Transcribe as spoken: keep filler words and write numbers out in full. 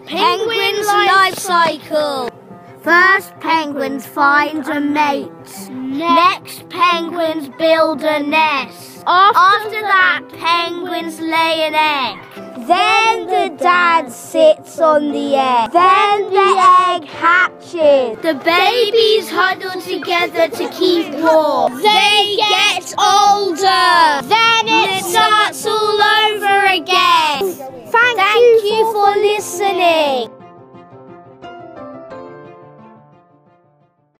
Penguin's life cycle. First, penguins find a mate. Next, penguins build a nest. After that, penguins lay an egg. Then the dad sits on the egg. Then the egg hatches. The babies huddle together to keep warm. They get older. Then it starts all over again. Thank, Thank you, you for listening.